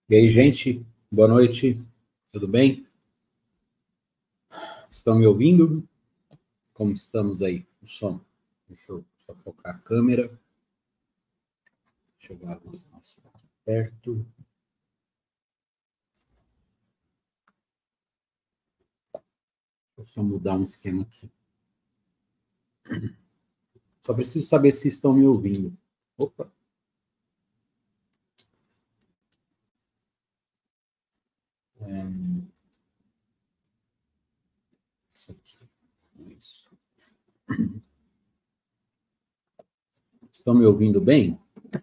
E aí, gente, boa noite, tudo bem? Estão me ouvindo? Como estamos aí? O som. Deixa eu só focar a câmera. Deixa eu ver a luz nossa aqui perto. Deixa eu só mudar um esquema aqui. Só preciso saber se estão me ouvindo. Opa! Isso aqui. Isso. Estão me ouvindo bem?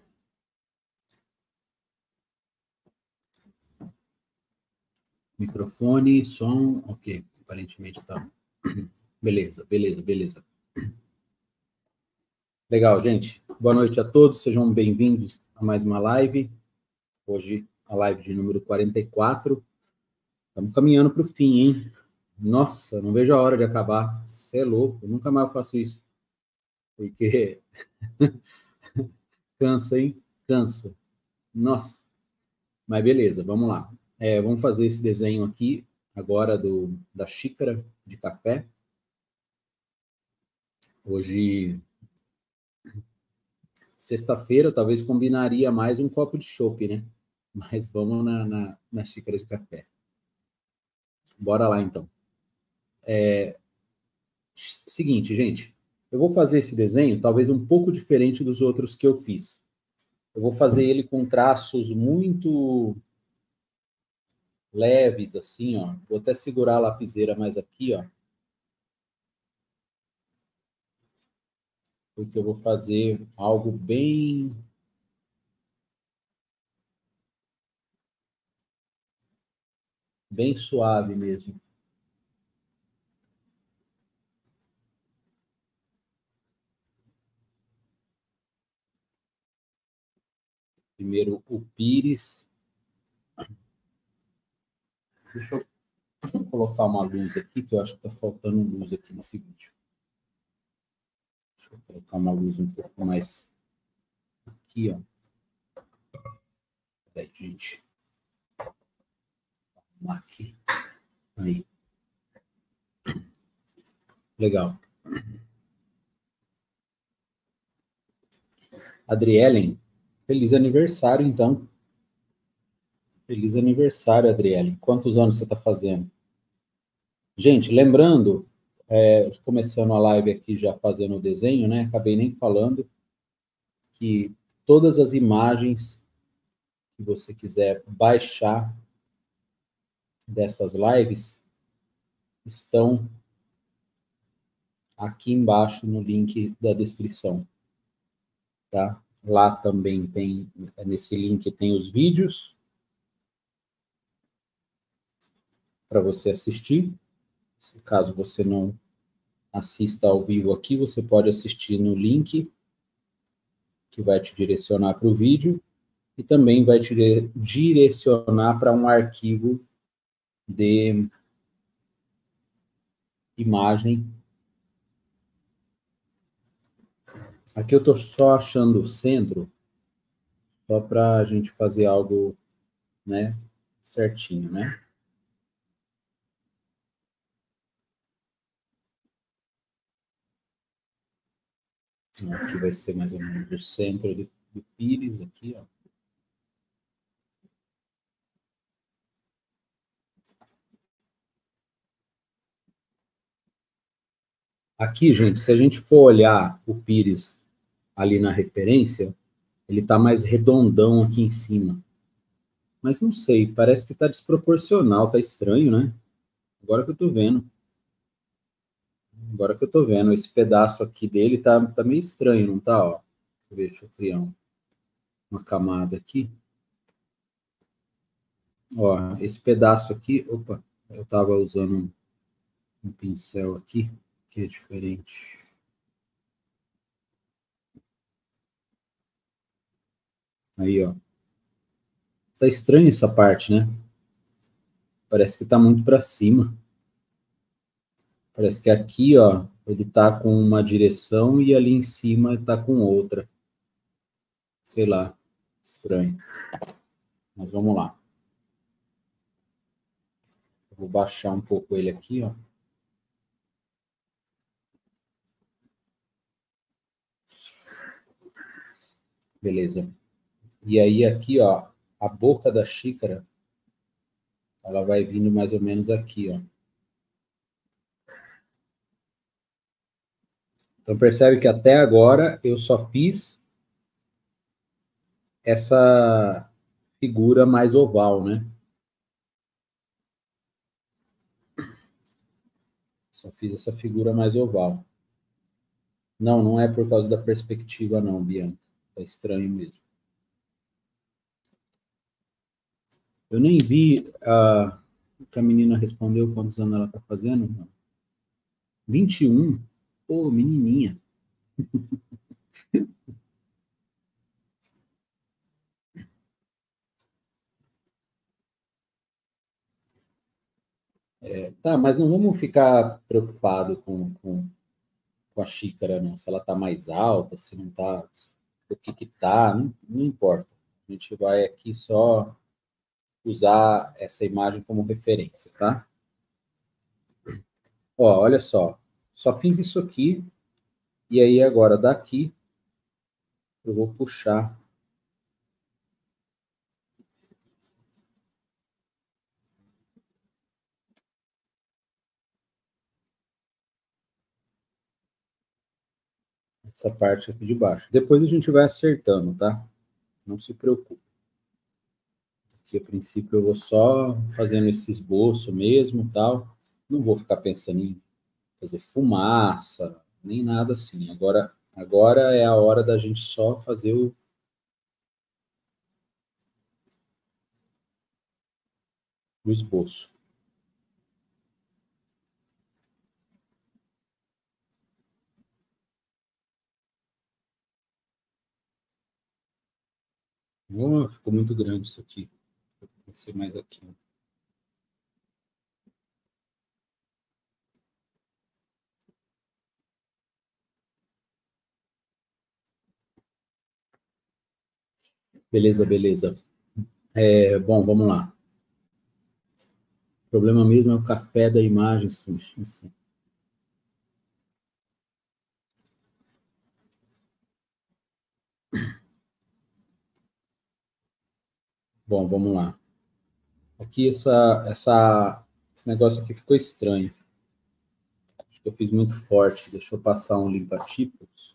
Microfone, som, ok. Aparentemente tá. Beleza, beleza, beleza. Legal, gente. Boa noite a todos, sejam bem-vindos a mais uma live. Hoje, a live de número 44. Estamos caminhando para o fim, hein? Nossa, não vejo a hora de acabar. Você é louco, eu nunca mais faço isso. Porque cansa, hein? Cansa. Nossa. Mas beleza, vamos lá. Vamos fazer esse desenho aqui agora da xícara de café. Hoje, sexta-feira, talvez combinaria mais um copo de chopp, né? Mas vamos na xícara de café. Bora lá, então. Seguinte, gente. Eu vou fazer esse desenho talvez um pouco diferente dos outros que eu fiz. Eu vou fazer ele com traços muito leves, assim, ó. Vou até segurar a lapiseira mais aqui, ó. Porque eu vou fazer algo bem suave mesmo. Primeiro o pires. Deixa eu colocar uma luz aqui, que eu acho que está faltando luz aqui nesse vídeo. Deixa eu colocar uma luz um pouco mais aqui, ó. Peraí, gente. Vamos aqui. Aí. Legal. Adrielen, feliz aniversário, então. Feliz aniversário, Adrielen. Quantos anos você está fazendo? Gente, lembrando, começando a live aqui já fazendo o desenho, né? Acabei nem falando que todas as imagens que você quiser baixar dessas lives estão aqui embaixo no link da descrição, tá? Lá também tem, nesse link tem os vídeos para você assistir. Caso você não assista ao vivo aqui, você pode assistir no link que vai te direcionar para o vídeo e também vai te direcionar para um arquivo de imagem. Aqui eu estou só achando o centro, só para a gente fazer algo, né, certinho, né? Aqui vai ser mais ou menos o centro do pires, aqui, ó. Aqui, gente, se a gente for olhar o pires ali na referência, ele está mais redondão aqui em cima. Mas não sei, parece que está desproporcional, tá estranho, né? Agora que eu tô vendo. Agora que eu tô vendo, esse pedaço aqui dele tá meio estranho, não tá? Ó. Deixa eu criar uma camada aqui. Ó, esse pedaço aqui, opa, eu tava usando um pincel aqui, que é diferente. Aí, ó. Tá estranho essa parte, né? Parece que tá muito para cima. Parece que aqui, ó, ele tá com uma direção e ali em cima tá com outra. Sei lá, estranho. Mas vamos lá. Vou baixar um pouco ele aqui, ó. Beleza. E aí aqui, ó, a boca da xícara, ela vai vindo mais ou menos aqui, ó. Então percebe que até agora eu só fiz essa figura mais oval, né? Só fiz essa figura mais oval. Não, não é por causa da perspectiva não, Bianca. Tá estranho mesmo. Eu nem vi que a menina respondeu quantos anos ela tá fazendo. 21? Pô, menininha. Tá, mas não vamos ficar preocupado com a xícara, não. Se ela tá mais alta, se não tá, o que que tá, não importa. A gente vai aqui só usar essa imagem como referência, tá? Ó, olha só fiz isso aqui, e aí agora daqui eu vou puxar essa parte aqui de baixo. Depois a gente vai acertando, tá? Não se preocupe. Aqui, a princípio, eu vou só fazendo esse esboço mesmo, tal. Não vou ficar pensando em fazer fumaça, nem nada assim. Agora é a hora da gente só fazer o esboço. Oh, ficou muito grande isso aqui. Vai ser mais aqui. Beleza, beleza. Bom, vamos lá. O problema mesmo é o café da imagem, assim. Bom, vamos lá. Aqui esse negócio aqui ficou estranho. Acho que eu fiz muito forte. Deixa eu passar um limpa-títulos.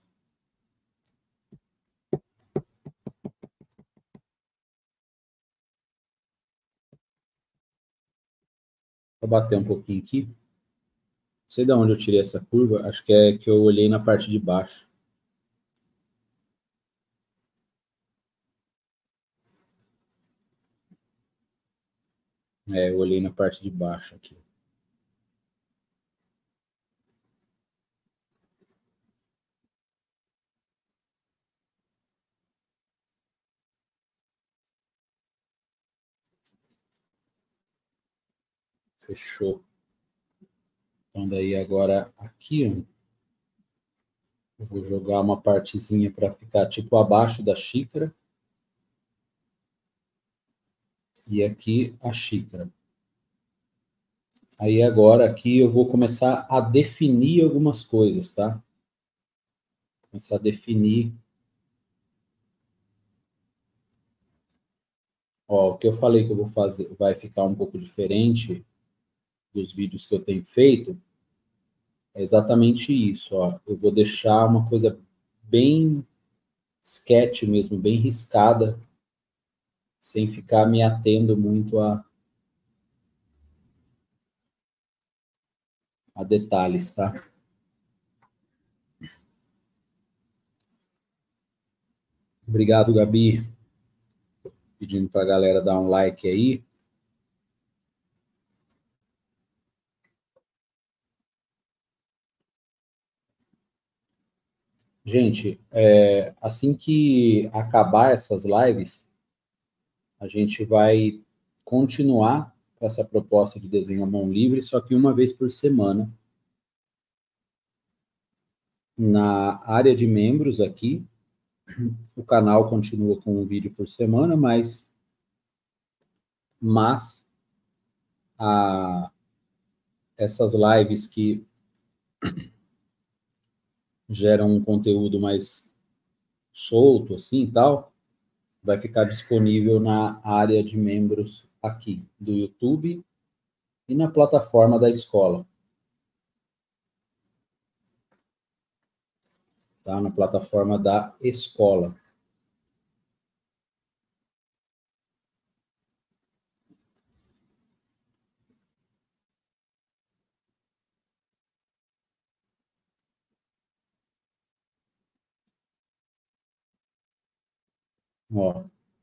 Vou bater um pouquinho aqui. Não sei de onde eu tirei essa curva. Acho que é que eu olhei na parte de baixo. Eu olhei na parte de baixo aqui. Fechou. Então daí agora aqui, ó, eu vou jogar uma partezinha para ficar tipo abaixo da xícara. E aqui a xícara. Aí agora aqui eu vou começar a definir algumas coisas, tá? Começar a definir. Ó, o que eu falei que eu vou fazer vai ficar um pouco diferente dos vídeos que eu tenho feito. É exatamente isso, ó. Eu vou deixar uma coisa bem sketch mesmo, bem riscada, sem ficar me atendo muito a detalhes, tá? Obrigado, Gabi, pedindo para a galera dar um like aí. Gente, assim que acabar essas lives, a gente vai continuar com essa proposta de desenho à mão livre, só que uma vez por semana. Na área de membros aqui, o canal continua com um vídeo por semana, mas essas lives que geram um conteúdo mais solto, assim, e tal, vai ficar disponível na área de membros aqui do YouTube e na plataforma da escola. Tá? Na plataforma da escola. Ó.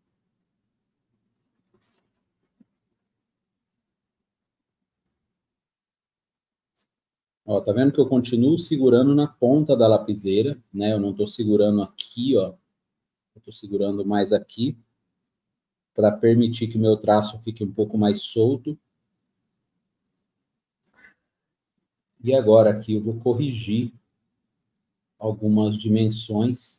Ó, tá vendo que eu continuo segurando na ponta da lapiseira, né? Eu não estou segurando aqui, ó. Eu estou segurando mais aqui para permitir que o meu traço fique um pouco mais solto. E agora aqui eu vou corrigir algumas dimensões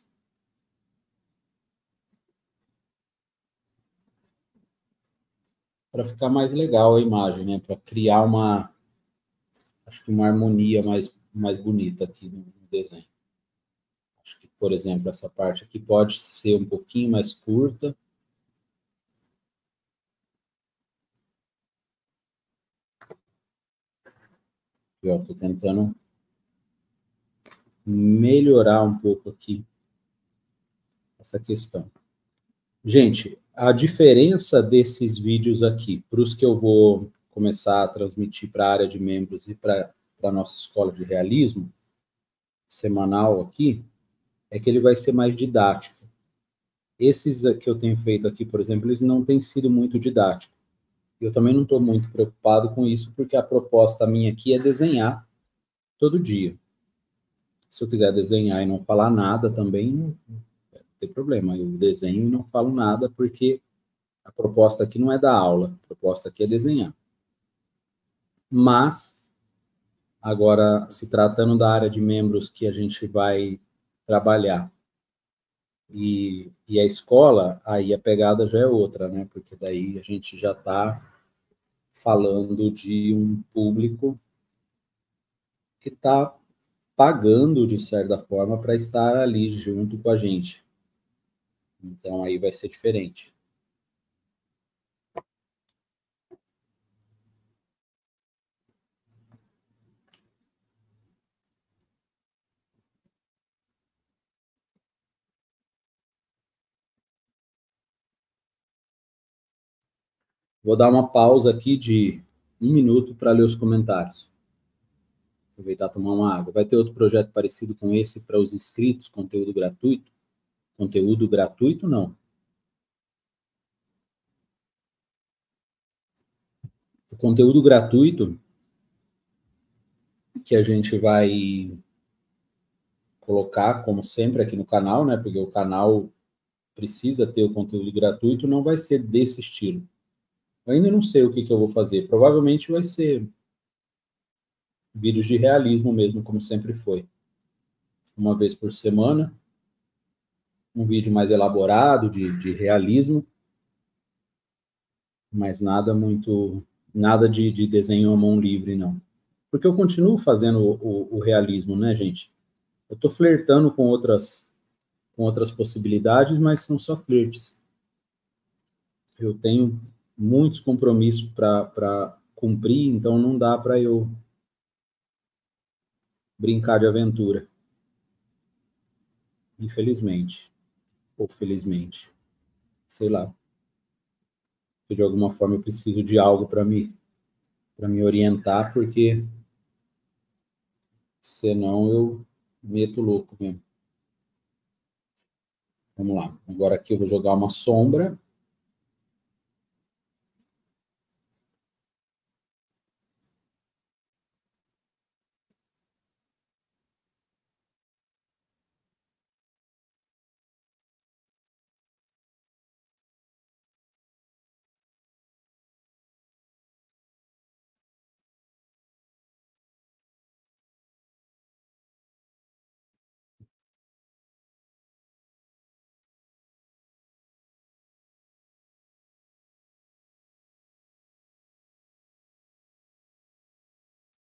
para ficar mais legal a imagem, né? Para criar acho que uma harmonia mais bonita aqui no desenho. Acho que, por exemplo, essa parte aqui pode ser um pouquinho mais curta. Eu estou tentando melhorar um pouco aqui essa questão. Gente, a diferença desses vídeos aqui para os que eu vou começar a transmitir para a área de membros e para a nossa escola de realismo semanal aqui, é que ele vai ser mais didático. Esses que eu tenho feito aqui, por exemplo, eles não têm sido muito didáticos. Eu também não estou muito preocupado com isso, porque a proposta minha aqui é desenhar todo dia. Se eu quiser desenhar e não falar nada também, não tem problema. Eu desenho e não falo nada, porque a proposta aqui não é dar aula, a proposta aqui é desenhar. Mas, agora, se tratando da área de membros que a gente vai trabalhar e a escola, aí a pegada já é outra, né? Porque daí a gente já está falando de um público que está pagando, de certa forma, para estar ali junto com a gente. Então, aí vai ser diferente. Vou dar uma pausa aqui de 1 minuto para ler os comentários. Aproveitar e tomar uma água. Vai ter outro projeto parecido com esse para os inscritos, conteúdo gratuito? Conteúdo gratuito, não. O conteúdo gratuito que a gente vai colocar, como sempre, aqui no canal, né? Porque o canal precisa ter o conteúdo gratuito, não vai ser desse estilo. Eu ainda não sei o que eu vou fazer. Provavelmente vai ser vídeos de realismo mesmo, como sempre foi. Uma vez por semana, um vídeo mais elaborado de realismo, mas nada de desenho à mão livre, não. Porque eu continuo fazendo o realismo, né, gente? Eu estou flertando com outras possibilidades, mas são só flertes. Eu tenho muitos compromissos para cumprir, então não dá para eu brincar de aventura. Infelizmente. Ou felizmente. Sei lá. De alguma forma eu preciso de algo para me orientar, porque senão eu meto louco mesmo. Vamos lá. Agora aqui eu vou jogar uma sombra.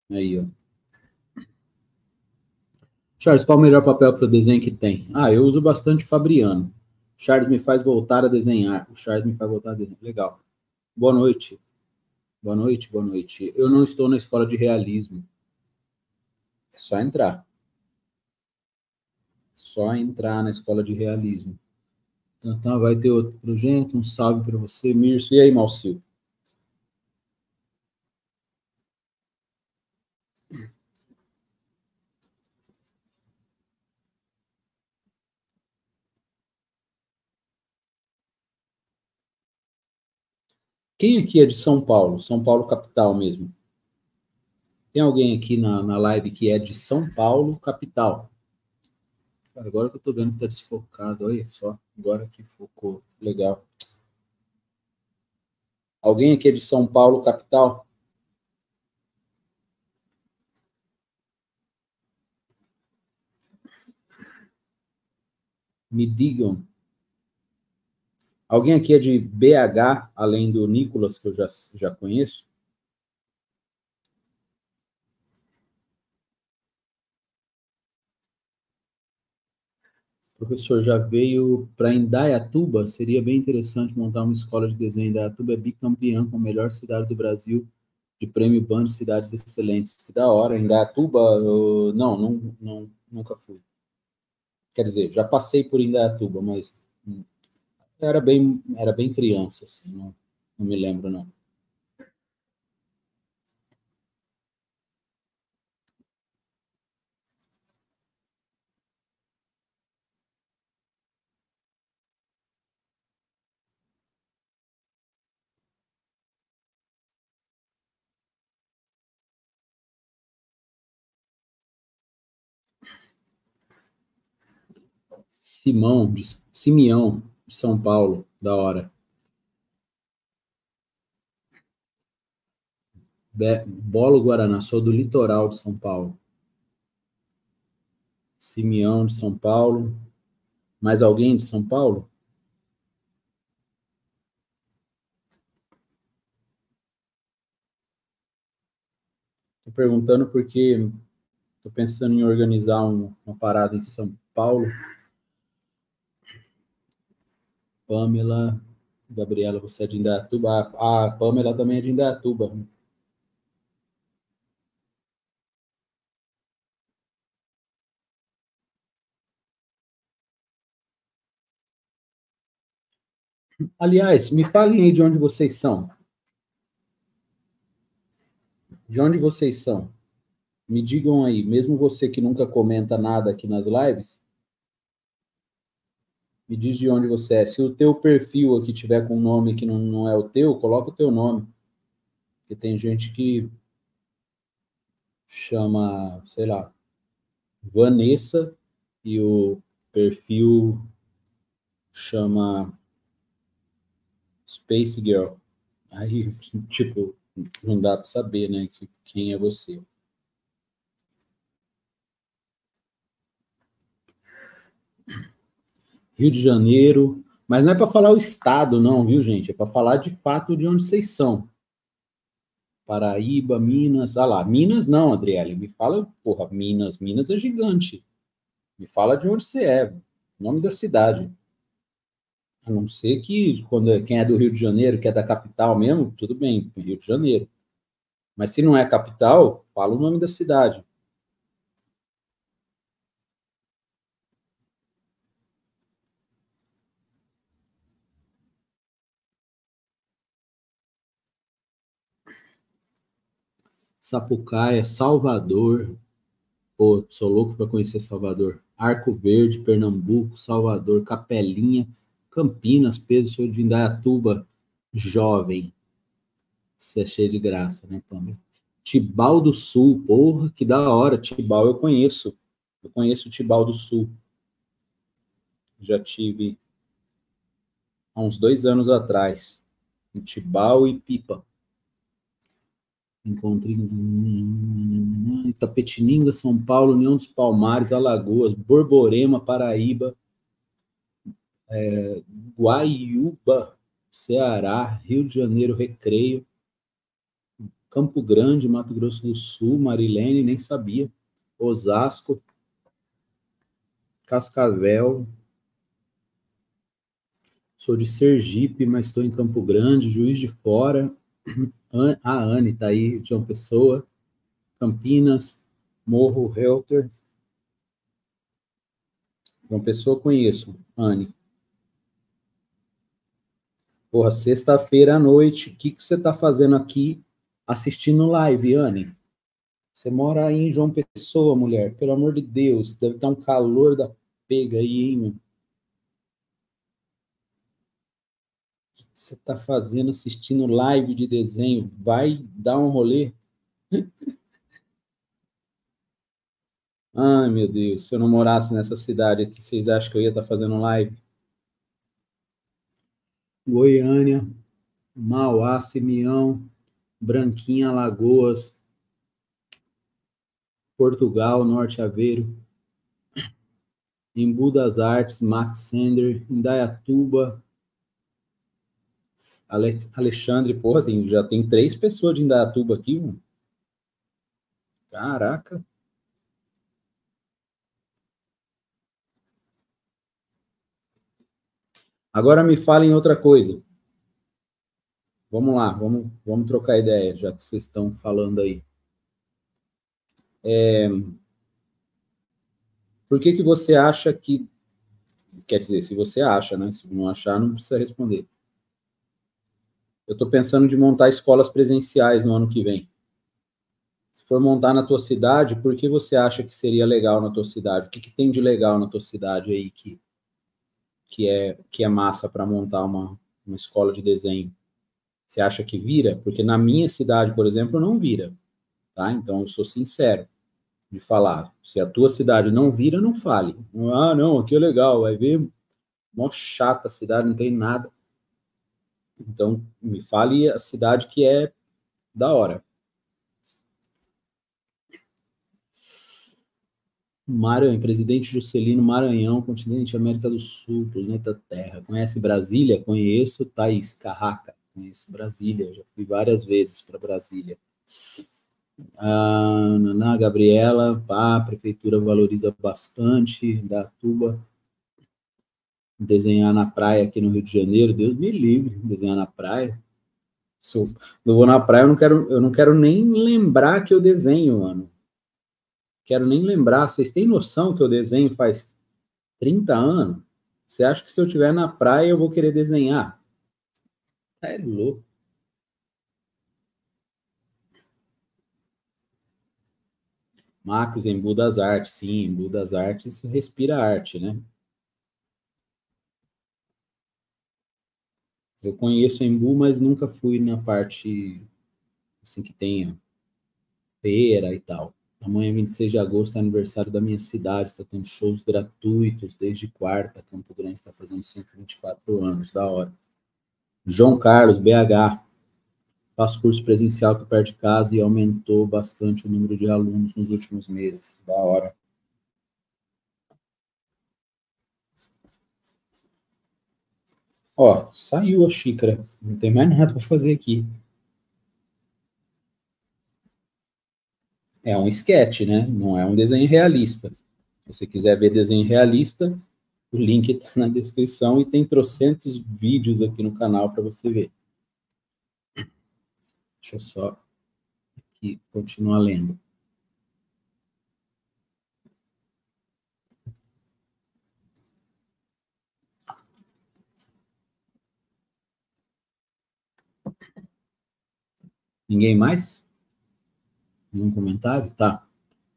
Aí, ó. Charles, qual o melhor papel para o desenho que tem? Ah, eu uso bastante Fabriano. Charles me faz voltar a desenhar. O Charles me faz voltar a desenhar. Legal. Boa noite. Boa noite, boa noite. Eu não estou na escola de realismo. É só entrar. Só entrar na escola de realismo. Então, vai ter outro projeto. Um salve para você, Mirso. E aí, Malcio? Quem aqui é de São Paulo? São Paulo capital mesmo. Tem alguém aqui na live que é de São Paulo capital? Cara, agora que eu tô vendo que tá desfocado, olha só. Agora que focou. Legal. Alguém aqui é de São Paulo capital? Me digam. Alguém aqui é de BH, além do Nicolas, que eu já conheço? O professor já veio para Indaiatuba? Seria bem interessante montar uma escola de desenho. Indaiatuba é bicampeã com a melhor cidade do Brasil de prêmio Band de Cidades Excelentes. Que da hora. Indaiatuba, nunca fui. Quer dizer, já passei por Indaiatuba, mas era bem criança, assim, não me lembro, não. Simeão, de São Paulo, da hora. Bolo Guaraná, sou do litoral de São Paulo. Simeão, de São Paulo. Mais alguém de São Paulo? Estou perguntando porque estou pensando em organizar uma parada em São Paulo. Pamela, Gabriela, você é de Indaiatuba? A Pamela também é de Indaiatuba. Aliás, me falem aí de onde vocês são. De onde vocês são? Me digam aí, mesmo você que nunca comenta nada aqui nas lives, me diz de onde você é. Se o teu perfil aqui tiver com um nome que não é o teu, coloca o teu nome. Porque tem gente que chama, sei lá, Vanessa e o perfil chama Space Girl. Aí, tipo, não dá para saber, né, quem é você. Rio de Janeiro, mas não é para falar o estado, não, viu, gente? É para falar de fato de onde vocês são. Paraíba, Minas, ah lá, Minas não, Adriele, me fala, porra, Minas é gigante. Me fala de onde você é, nome da cidade. A não ser que quem é do Rio de Janeiro, que é da capital mesmo, tudo bem, Rio de Janeiro. Mas se não é capital, fala o nome da cidade. Sapucaia, Salvador. Pô, sou louco para conhecer Salvador. Arco Verde, Pernambuco, Salvador, Capelinha, Campinas, Pedro Sou de Indaiatuba, jovem. Você é cheio de graça, né, Pamela? Tibau do Sul, porra, que da hora. Tibau eu conheço. Eu conheço o Tibau do Sul. Já tive há uns 2 anos atrás. Em Tibau e Pipa. Encontrei Itapetininga, São Paulo, União dos Palmares, Alagoas, Borborema, Paraíba, Guaiúba, Ceará, Rio de Janeiro, Recreio, Campo Grande, Mato Grosso do Sul, Marilene, nem sabia. Osasco, Cascavel. Sou de Sergipe, mas estou em Campo Grande, Juiz de Fora. A Anne está aí, João Pessoa. Campinas, Morro Helter. João Pessoa conheço, Anne. Porra, sexta-feira à noite, o que você está fazendo aqui assistindo live, Anne? Você mora aí em João Pessoa, mulher, pelo amor de Deus, deve estar um calor da pega aí, hein, meu? O que você está fazendo assistindo live de desenho? Vai dar um rolê? Ai, meu Deus, se eu não morasse nessa cidade aqui, vocês acham que eu ia estar fazendo live? Goiânia, Mauá, Simeão, Branquinha, Alagoas, Portugal, Norte Aveiro, Embu das Artes, Max Sender, Indaiatuba, Alexandre, porra, já tem 3 pessoas de Indaiatuba aqui, mano. Caraca. Agora me falem outra coisa. Vamos lá, vamos trocar ideia, já que vocês estão falando aí. Por que você acha que... Quer dizer, se você acha, né? Se não achar, não precisa responder. Eu estou pensando de montar escolas presenciais no ano que vem. Se for montar na tua cidade, por que você acha que seria legal na tua cidade? O que tem de legal na tua cidade aí que é massa para montar uma escola de desenho? Você acha que vira? Porque na minha cidade, por exemplo, não vira, tá? Então, eu sou sincero de falar. Se a tua cidade não vira, não fale. Ah, não, aqui é legal, vai ver, mó chata a cidade, não tem nada. Então, me fale a cidade que é da hora. Maranhão, Presidente Juscelino Maranhão, continente América do Sul, planeta Terra. Conhece Brasília? Conheço. Thaís Carraca, conheço Brasília, já fui várias vezes para Brasília. Naná Gabriela, a prefeitura valoriza bastante, Datuba. Desenhar na praia aqui no Rio de Janeiro, Deus me livre, desenhar na praia. Se eu vou na praia, eu não quero nem lembrar que eu desenho, mano. Quero nem lembrar. Vocês têm noção que eu desenho faz 30 anos? Você acha que se eu estiver na praia eu vou querer desenhar? É louco. Max, Embu das Artes, sim, Embu das Artes respira arte, né? Eu conheço Embu, mas nunca fui na parte assim que tenha feira e tal. Amanhã, 26 de agosto, é aniversário da minha cidade, está tendo shows gratuitos desde quarta. Campo Grande está fazendo 124 anos, da hora. João Carlos, BH. Faço curso presencial aqui perto de casa e aumentou bastante o número de alunos nos últimos meses. Da hora. Ó, saiu a xícara. Não tem mais nada para fazer aqui. É um esquete, né? Não é um desenho realista. Se você quiser ver desenho realista, o link está na descrição e tem trocentos vídeos aqui no canal para você ver. Deixa eu só aqui continuar lendo. Ninguém mais? Nenhum comentário? Tá.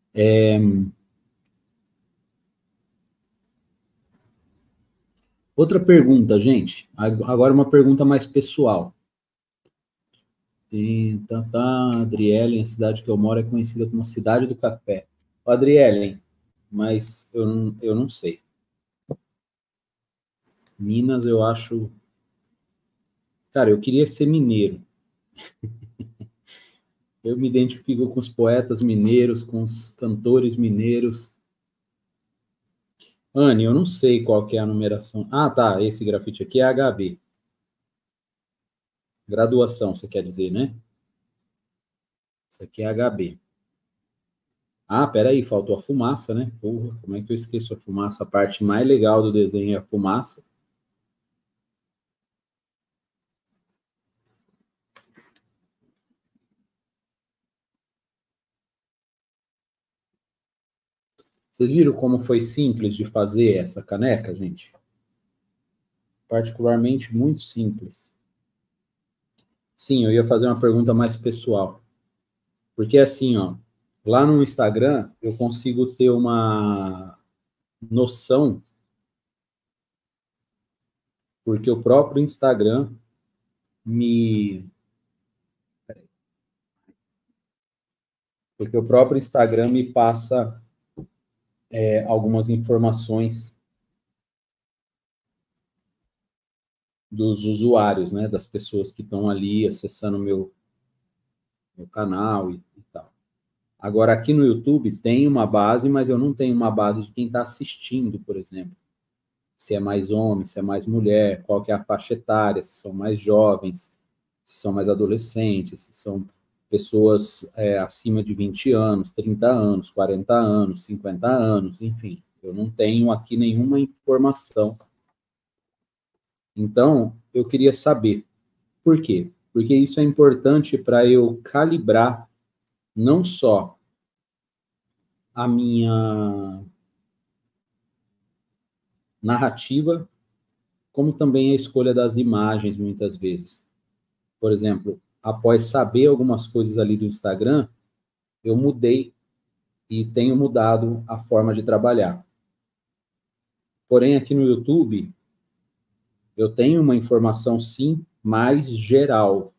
Outra pergunta, gente. Agora uma pergunta mais pessoal. Adrielen, a cidade que eu moro é conhecida como a Cidade do Café. Adrielen, mas eu não sei. Minas, eu acho... Cara, eu queria ser mineiro. Eu me identifico com os poetas mineiros, com os cantores mineiros. Anne, eu não sei qual que é a numeração. Ah, tá, esse grafite aqui é HB. Graduação, você quer dizer, né? Isso aqui é HB. Ah, peraí, faltou a fumaça, né? Porra, como é que eu esqueço a fumaça? A parte mais legal do desenho é a fumaça. Vocês viram como foi simples de fazer essa caneca, gente? Particularmente muito simples. Sim, eu ia fazer uma pergunta mais pessoal. Porque assim, ó, lá no Instagram eu consigo ter uma noção, porque o próprio Instagram me porque o próprio Instagram me passa algumas informações dos usuários, né, das pessoas que estão ali acessando meu canal e tal. Agora, aqui no YouTube tem uma base, mas eu não tenho uma base de quem está assistindo, por exemplo. Se é mais homem, se é mais mulher, qual que é a faixa etária, se são mais jovens, se são mais adolescentes, se são pessoas acima de 20 anos, 30 anos, 40 anos, 50 anos, enfim. Eu não tenho aqui nenhuma informação. Então, eu queria saber por quê? Porque isso é importante para eu calibrar não só a minha narrativa, como também a escolha das imagens, muitas vezes. Por exemplo, após saber algumas coisas ali do Instagram, eu mudei e tenho mudado a forma de trabalhar. Porém, aqui no YouTube, eu tenho uma informação, sim, mais geral.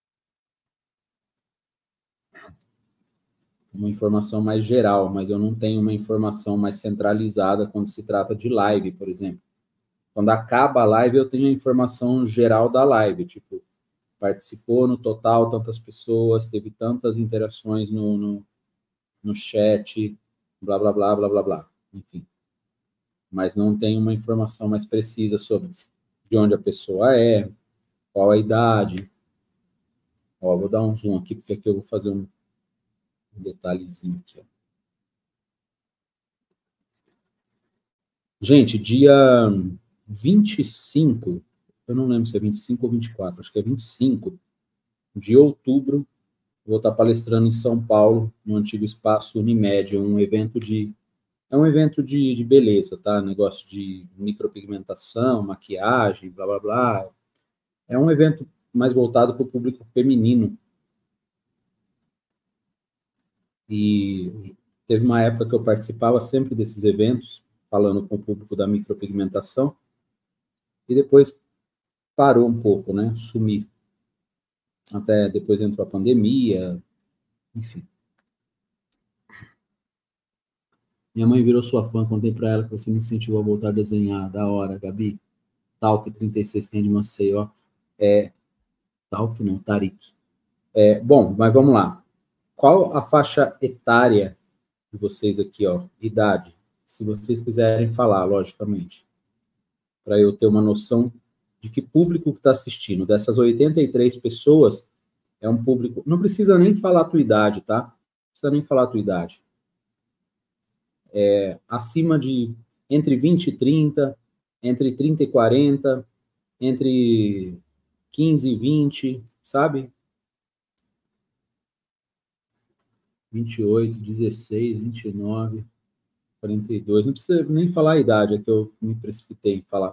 Uma informação mais geral, mas eu não tenho uma informação mais centralizada quando se trata de live, por exemplo. Quando acaba a live, eu tenho a informação geral da live, tipo, participou no total tantas pessoas, teve tantas interações no chat, blá, blá, blá, blá, blá, blá. Enfim. Mas não tem uma informação mais precisa sobre de onde a pessoa é, qual a idade. Ó, vou dar um zoom aqui, porque aqui eu vou fazer um detalhezinho aqui. Ó. Gente, dia 25, eu não lembro se é 25 ou 24, acho que é 25 de outubro, vou estar palestrando em São Paulo, no antigo espaço Unimed, é um evento de beleza, tá? Negócio de micropigmentação, maquiagem, blá, blá, blá. É um evento mais voltado para o público feminino. E teve uma época que eu participava sempre desses eventos, falando com o público da micropigmentação, e depois parou um pouco, né? Sumi. Até depois entrou a pandemia, enfim. Minha mãe virou sua fã, contei para ela que você me incentivou a voltar a desenhar. Da hora, Gabi. Talk 36, quem é de Maceió. Talk não, Tarik. Bom, mas vamos lá. Qual a faixa etária de vocês aqui, ó? Idade. Se vocês quiserem falar, logicamente. Para eu ter uma noção de que público que está assistindo. Dessas 83 pessoas, é um público... Não precisa nem falar a tua idade, tá? Não precisa nem falar a tua idade. Acima de... Entre 20 e 30, entre 30 e 40, entre 15 e 20, sabe? 28, 16, 29, 42. Não precisa nem falar a idade, é que eu me precipitei em falar.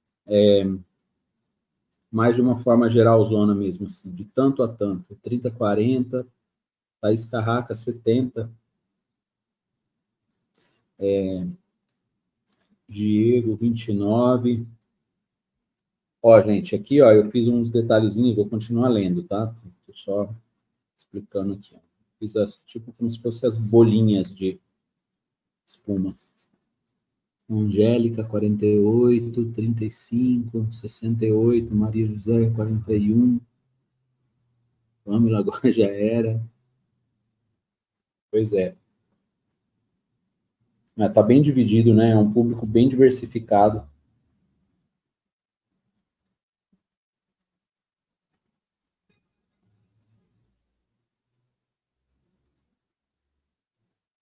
Mais de uma forma geralzona mesmo, assim, de tanto a tanto. 30, 40, Thaís Carraca, 70, Diego, 29. Ó, gente, aqui, ó, eu fiz uns detalhezinhos, vou continuar lendo, tá? Tô só explicando aqui. Ó. Fiz tipo como se fossem as bolinhas de espuma. Angélica, 48, 35, 68, Maria José, 41, Pamela agora já era. Pois é. Tá bem dividido, né? É um público bem diversificado.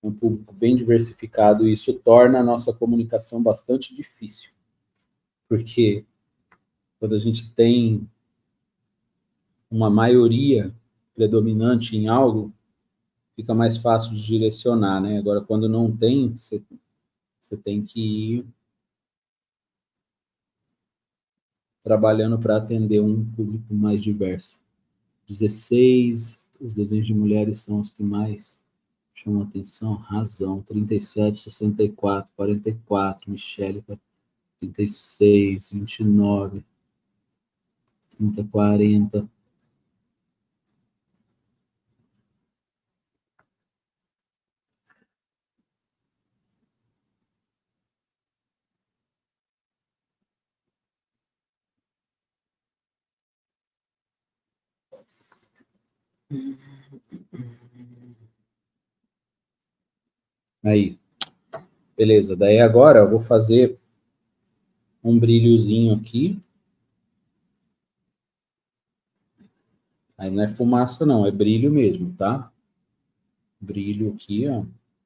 É um público bem diversificado, e isso torna a nossa comunicação bastante difícil, porque quando a gente tem uma maioria predominante em algo, fica mais fácil de direcionar, né? Agora, quando não tem, você tem que ir trabalhando para atender um público mais diverso. 16, os desenhos de mulheres são os que mais chamam atenção. Razão, 37, 64, 44, Michele, 36, 29, 30, 40. Aí, beleza. Daí agora eu vou fazer um brilhozinho aqui. Aí não é fumaça, não, é brilho mesmo, tá? Brilho aqui, ó.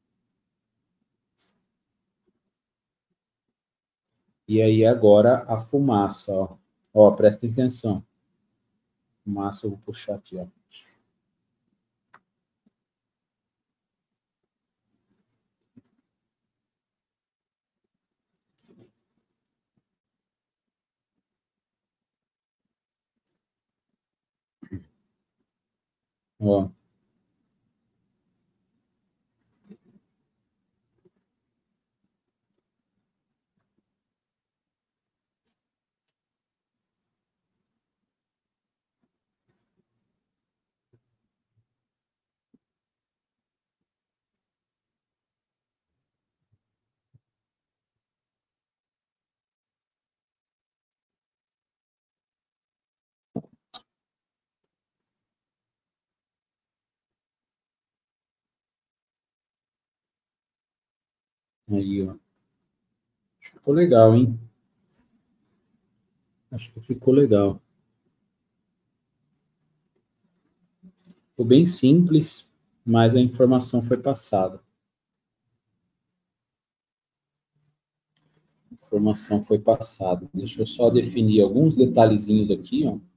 E aí agora a fumaça, ó. Ó, presta atenção. Fumaça eu vou puxar aqui, ó. Ó. Aí, ó. Acho que ficou legal, hein? Acho que ficou legal. Ficou bem simples, mas a informação foi passada. A informação foi passada. Deixa eu só definir alguns detalhezinhos aqui, ó.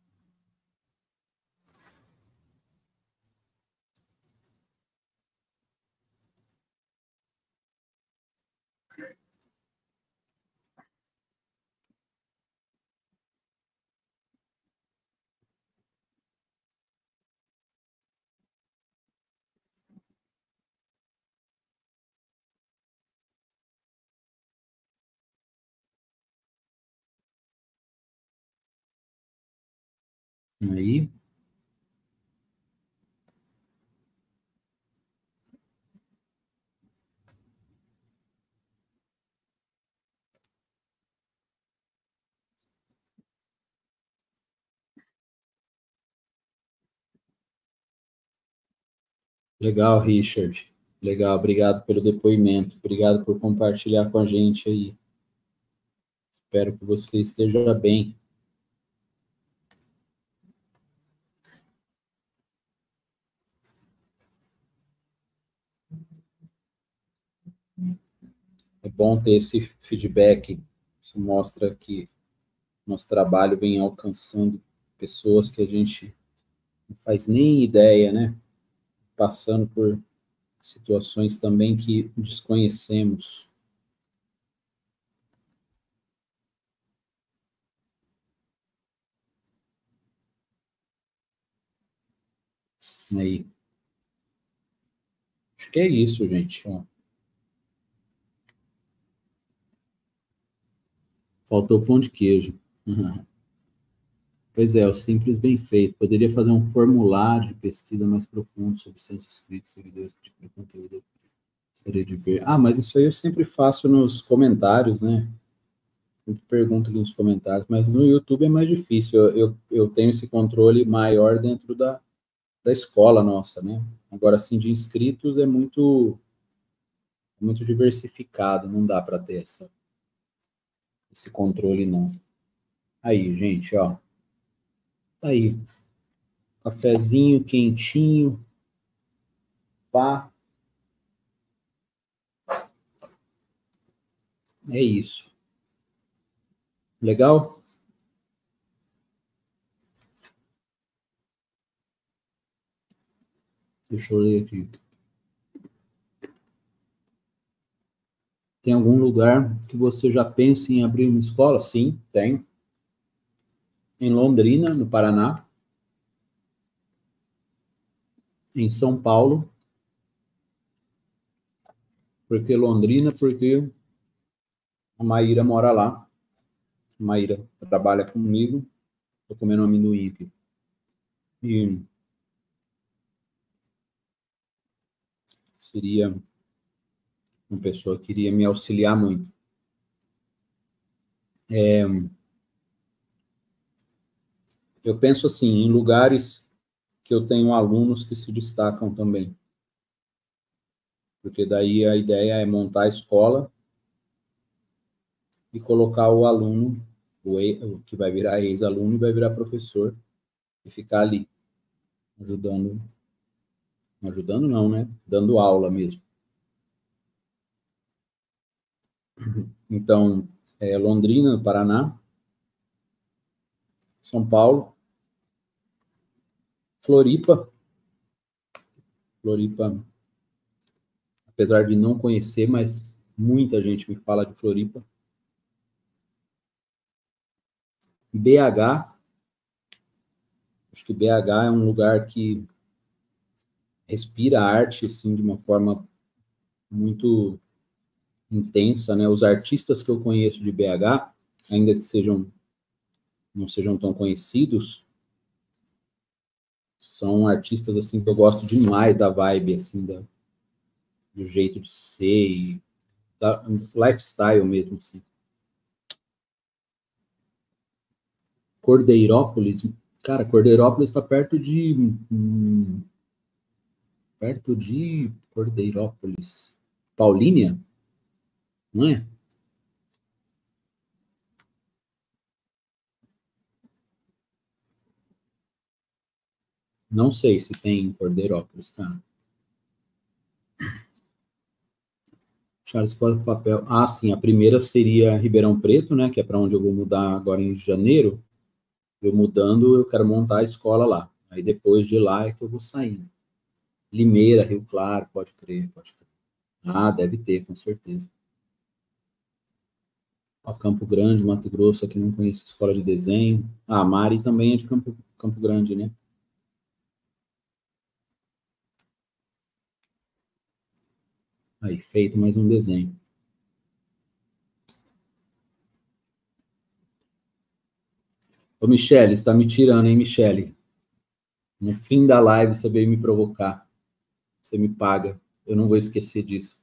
Aí, legal, Richard. Legal, obrigado pelo depoimento. Obrigado por compartilhar com a gente aí. Espero que você esteja bem. É bom ter esse feedback. Isso mostra que nosso trabalho vem alcançando pessoas que a gente não faz nem ideia, né? Passando por situações também que desconhecemos. Aí. Acho que é isso, gente. Ó. Faltou pão de queijo. Uhum. Pois é, o simples bem feito. Poderia fazer um formulário de pesquisa mais profundo sobre ciência escrita, seguidores de tipo de conteúdo. Gostaria de ver. Ah, mas isso aí eu sempre faço nos comentários, né? Eu pergunto ali nos comentários, mas no YouTube é mais difícil. Eu tenho esse controle maior dentro da escola nossa, né? Agora, assim, de inscritos é muito diversificado, não dá para ter esse controle, não. Aí, gente, ó. Tá aí. Cafezinho quentinho, pá. É isso. Legal? Deixa eu ler aqui. Tem algum lugar que você já pensa em abrir uma escola? Sim, tem. Em Londrina, no Paraná. Em São Paulo. Por que Londrina? Porque a Maíra mora lá. A Maíra trabalha comigo. Estou comendo um amendoim aqui. E seria uma pessoa que iria me auxiliar muito. Eu penso assim, em lugares que eu tenho alunos que se destacam também. Porque daí a ideia é montar a escola e colocar o aluno, o que vai virar ex-aluno e vai virar professor, e ficar ali, ajudando não, né? Dando aula mesmo. Então, Londrina, no Paraná, São Paulo, Floripa, apesar de não conhecer, mas muita gente me fala de Floripa. BH, acho que BH é um lugar que respira arte, assim, de uma forma muito intensa, né? Os artistas que eu conheço de BH, ainda que não sejam tão conhecidos, são artistas, assim, que eu gosto demais da vibe, assim, do jeito de ser e da lifestyle mesmo, assim. Cordeirópolis, cara, Cordeirópolis está perto de Cordeirópolis, Paulínia, não é? Não sei se tem em Cordeirópolis, cara. Charles, qual é o papel? Ah, sim, a primeira seria Ribeirão Preto, né, que é para onde eu vou mudar agora em janeiro. Eu mudando, eu quero montar a escola lá. Aí depois de lá é que eu vou saindo. Limeira, Rio Claro, pode crer, pode crer. Ah, deve ter, com certeza. Ó, Campo Grande, Mato Grosso, aqui não conheço escola de desenho. Ah, a Mari também é de Campo Grande, né? Aí, feito mais um desenho. Ô, Michele, você tá me tirando, hein, Michele? No fim da live você veio me provocar. Você me paga. Eu não vou esquecer disso.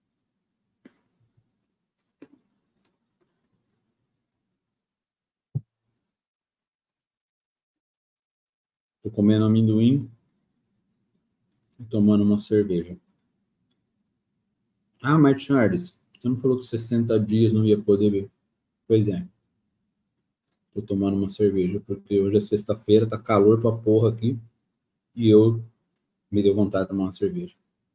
Tô comendo amendoim e tomando uma cerveja. Ah, mas Charles, você não falou que 60 dias não ia poder ver? Pois é. Tô tomando uma cerveja, porque hoje é sexta-feira, tá calor pra porra aqui, e eu me deu vontade de tomar uma cerveja.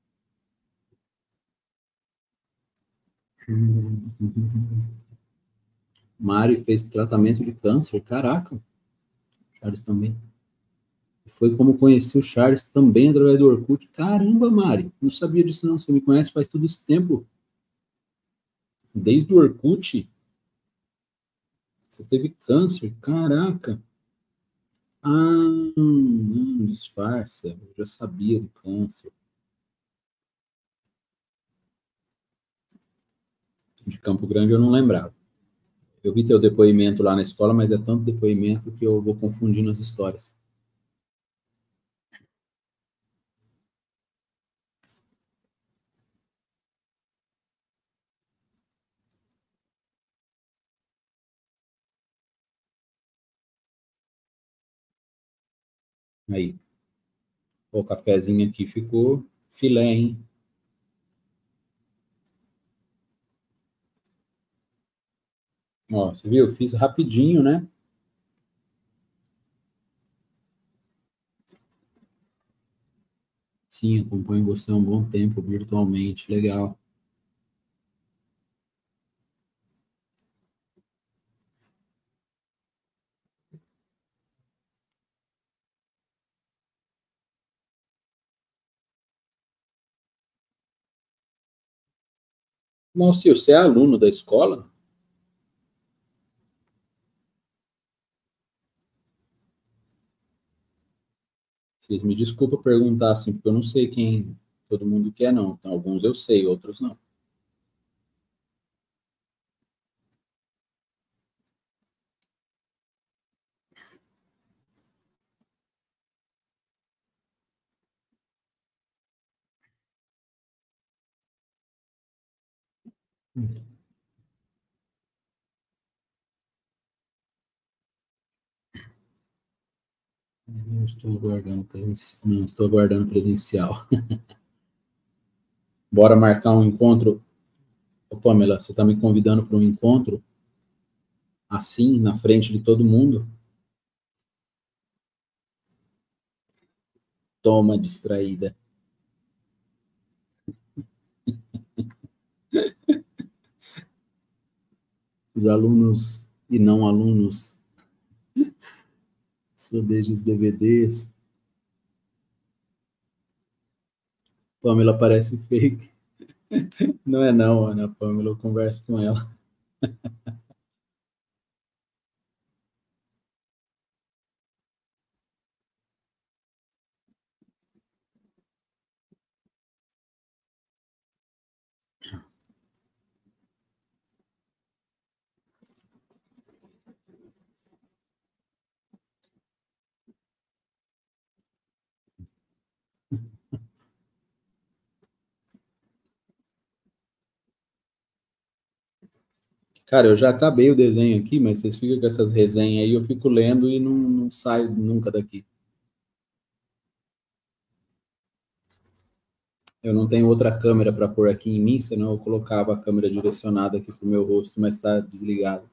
Mari fez tratamento de câncer, caraca. Charles também. Foi como conheci o Charles também através do Orkut. Caramba, Mari, não sabia disso não. Você me conhece faz todo esse tempo. Desde o Orkut, você teve câncer, caraca. Ah, disfarça, eu já sabia do câncer. De Campo Grande eu não lembrava. Eu vi teu depoimento lá na escola, mas é tanto depoimento que eu vou confundindo as histórias. Aí, o cafezinho aqui ficou filé, hein? Ó, você viu? Eu fiz rapidinho, né? Sim, acompanho você há um bom tempo virtualmente. Legal. Moacir, você é aluno da escola? Vocês me desculpa perguntar assim, porque eu não sei quem todo mundo quer, não. Então, alguns eu sei, outros não. Não estou aguardando presencial. Não estou aguardando presencial. Bora marcar um encontro. Ô, Pamela, você está me convidando para um encontro assim, na frente de todo mundo? Toma, distraída. Os alunos e não alunos, só desde os DVDs. Pamela parece fake. Não é não, Ana Pamela, eu converso com ela. Cara, eu já acabei o desenho aqui, mas vocês ficam com essas resenhas aí, eu fico lendo e não saio nunca daqui. Eu não tenho outra câmera para pôr aqui em mim, senão eu colocava a câmera direcionada aqui pro meu rosto, mas está desligado.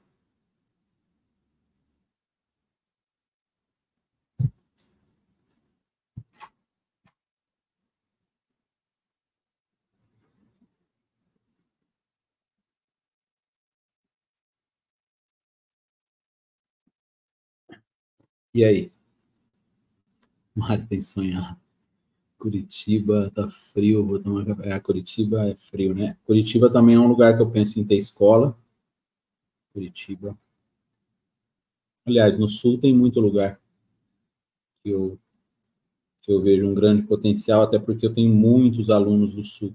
E aí? Mário tem sonhado. Curitiba tá frio, vou tomar café. É, Curitiba é frio, né? Curitiba também é um lugar que eu penso em ter escola. Curitiba. Aliás, no sul tem muito lugar que eu vejo um grande potencial, até porque eu tenho muitos alunos do sul.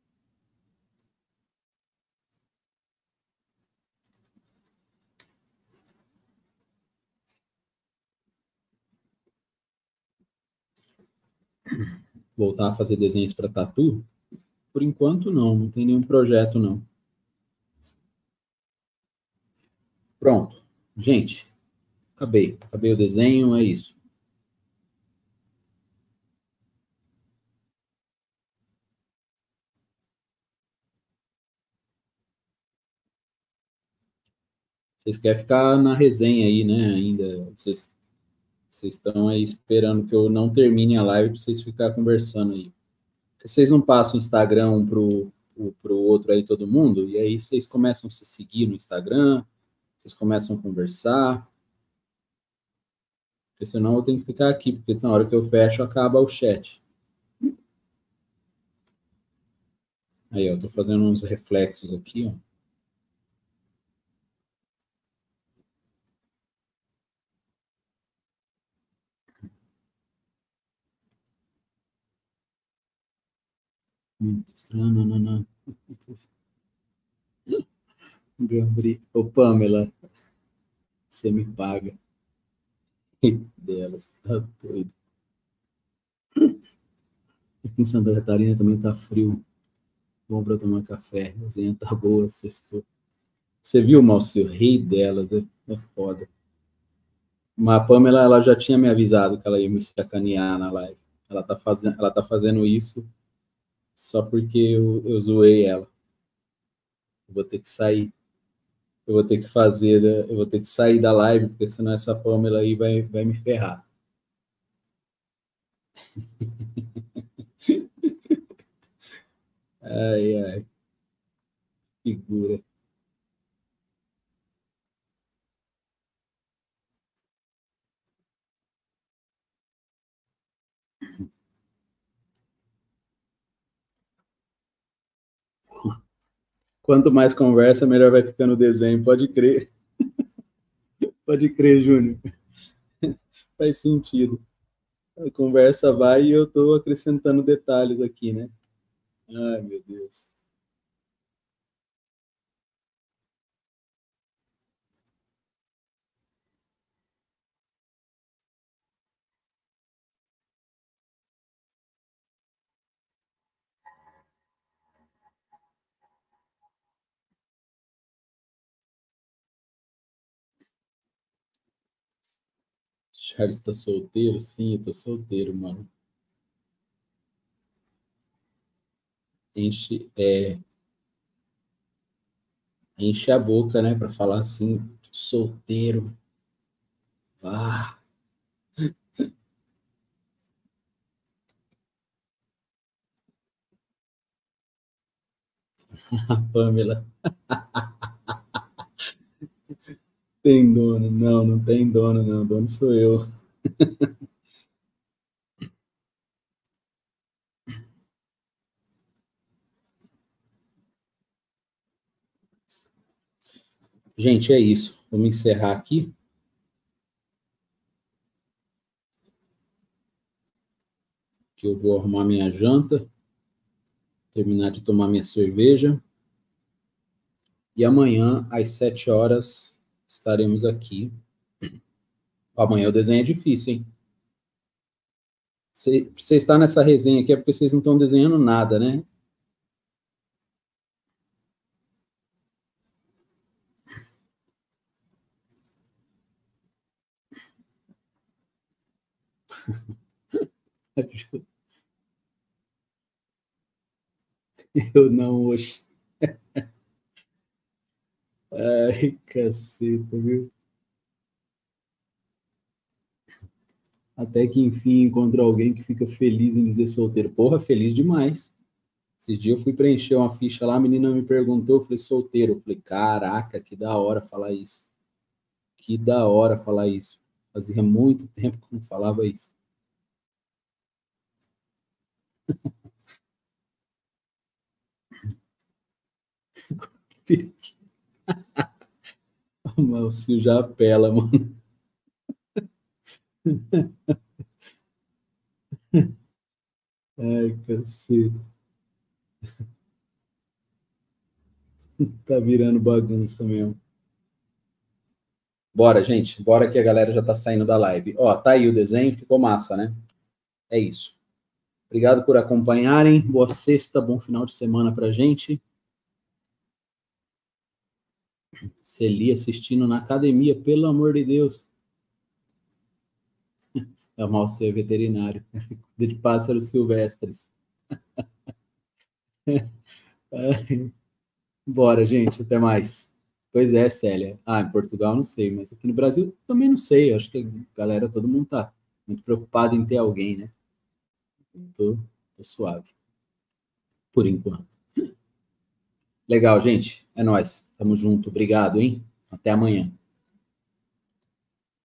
Voltar a fazer desenhos para tatu? Por enquanto, não tem nenhum projeto, não. Pronto. Gente, acabei o desenho, é isso. Vocês querem ficar na resenha aí, né? Ainda. Vocês estão aí esperando que eu não termine a live para vocês ficarem conversando aí. Porque vocês não passam o Instagram um pro outro aí, todo mundo, e aí vocês começam a se seguir no Instagram, vocês começam a conversar, porque senão eu tenho que ficar aqui, porque na hora que eu fecho acaba o chat. Aí, ó, tô fazendo uns reflexos aqui, ó. Muito estranho, nananã. Gambri. Ô, Pamela, você me paga delas, tá doido. Aqui em Santa Catarina também tá frio, bom pra tomar café, a resenha tá boa, sextou. Você viu, Maurício, o rei delas, é foda. Mas a Pamela, ela já tinha me avisado que ela ia me sacanear na live. Ela tá fazendo isso só porque eu zoei ela. Eu vou ter que sair. Eu vou ter que fazer, eu vou ter que sair da live, porque senão essa Pamela aí vai me ferrar. Ai, ai, figura. Quanto mais conversa, melhor vai ficando o desenho. Pode crer. Pode crer, Júnior. Faz sentido. A conversa vai e eu estou acrescentando detalhes aqui, né? Ai, meu Deus. Charles tá solteiro? Sim, eu tô solteiro, mano. Enche, enche a boca, né, pra falar assim, solteiro. Ah, a Pamela tem dono. Não, não tem dono, não. Dono sou eu. Gente, é isso. Vamos encerrar aqui, que eu vou arrumar minha janta, terminar de tomar minha cerveja. E amanhã, às 7 horas, estaremos aqui. Amanhã o desenho é difícil, hein? Você está nessa resenha aqui é porque vocês não estão desenhando nada, né? Eu não hoje. Ai, caceta, viu? Até que enfim encontra alguém que fica feliz em dizer solteiro. Porra, feliz demais. Esses dias eu fui preencher uma ficha lá, a menina me perguntou, eu falei, solteiro. Eu falei, caraca, que da hora falar isso. Que da hora falar isso. Fazia muito tempo que eu não falava isso. O Malcio já apela, mano. Ai, cacete. Tá virando bagunça mesmo. Bora, gente. Bora que a galera já tá saindo da live. Ó, tá aí o desenho, ficou massa, né? É isso. Obrigado por acompanharem. Boa sexta, bom final de semana pra gente. Celi assistindo na academia, pelo amor de Deus. É o mal ser veterinário. De pássaros silvestres. Bora, gente. Até mais. Pois é, Célia. Ah, em Portugal não sei, mas aqui no Brasil também não sei. Acho que a galera, todo mundo tá muito preocupado em ter alguém, né? Tô, tô suave, por enquanto. Legal, gente. É nóis. Tamo junto. Obrigado, hein? Até amanhã.